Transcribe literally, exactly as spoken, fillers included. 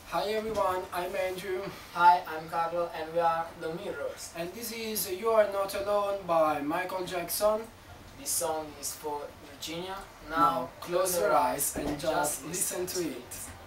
Hi everyone, I'm Andrew. Hi, I'm Carlo and we are The Mirrors. And this is You Are Not Alone by Michael Jackson. This song is for Virginia. Now, Now close your eyes and just listen to it.